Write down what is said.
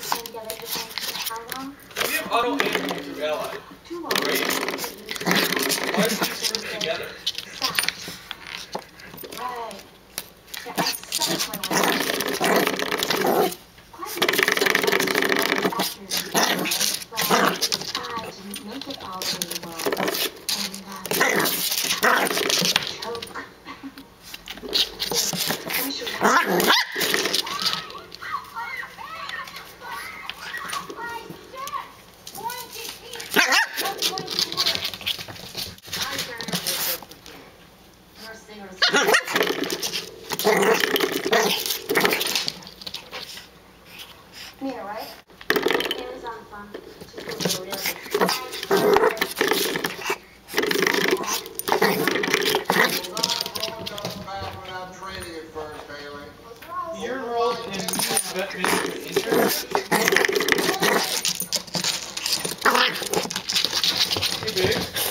We have auto aiming through ally. Great. Why are these grouped together? Nina, right? Amazon phone. You're enrolled in vet management internship? Hey, babe.